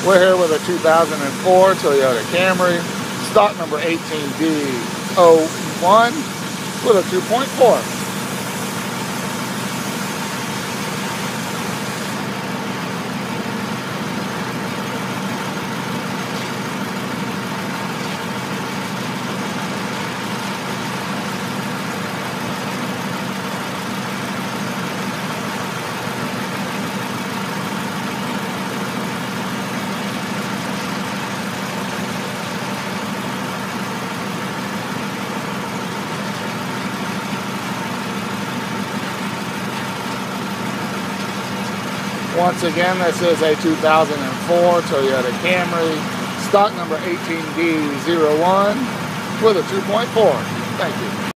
We're here with a 2004 Toyota Camry, stock number 18D01 with a 2.4. Once again, this is a 2004 Toyota Camry, stock number 18D01 with a 2.4. Thank you.